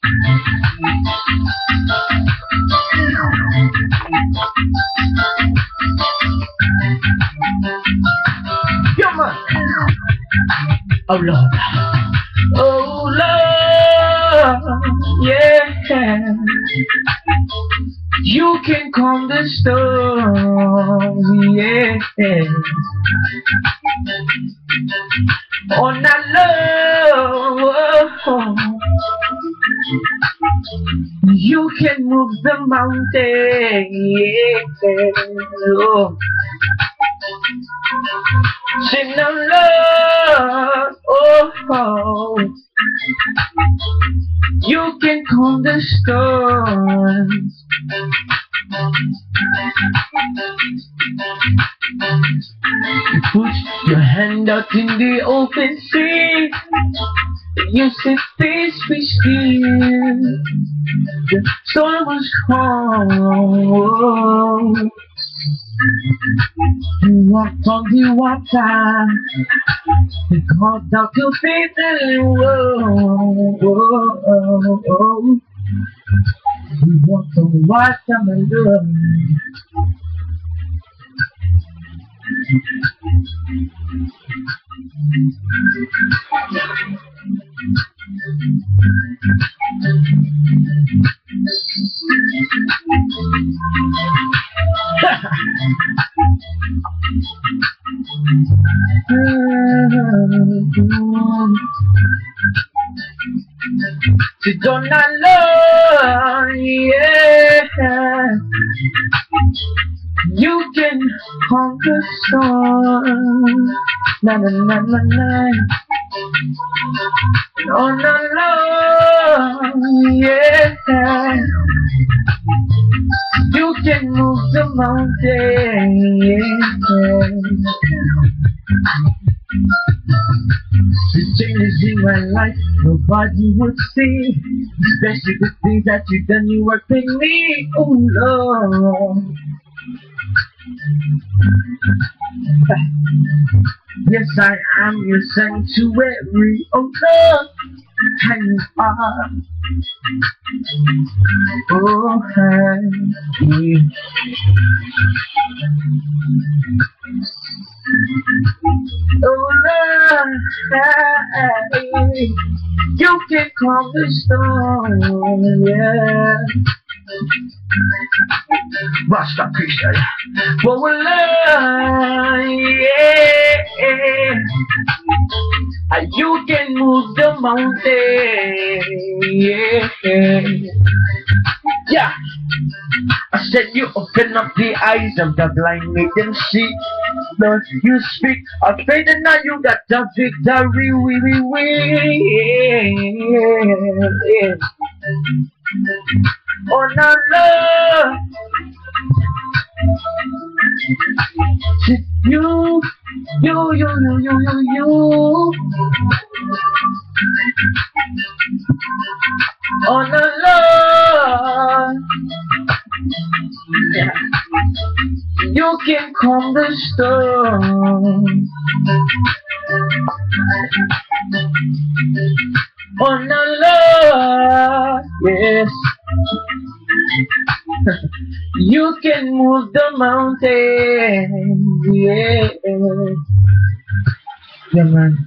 Yeah, man. Oh Lord. Oh Lord. Yeah. You can calm the storm. Yeah. On that love. You can move the mountain. Yeah. Oh. Sing the love, oh, you can calm the storm. You put your hand out in the open sea. You said, peace be still. The storm was calm. You walked on the water. You called out your faith and whoa. You walked on the water, my love. Sit on that Lord, yeah. You can conquer storm. Na na na na na. On the Lord, yeah. You can move the mountain, yeah. The changes in my life, nobody would see. Especially the things that you done, you worked in me, oh Lord. Yes, I am your sanctuary, oh Lord. And you are, oh hey. Oh Lord, hey. You can calm the storm, yeah. Rasta Christian. Oh Lord, yeah. You can move the mountain, yeah. Yeah. I said you open up the eyes of the blind, make them see. Lord, you speak of faith and now you got the victory, yeah. Oh no, Lord. You. Oh no, Lord. Yeah. You can calm the storm. Oh no, Lord. Yes. You can move the mountain, yeah. Yeah, man.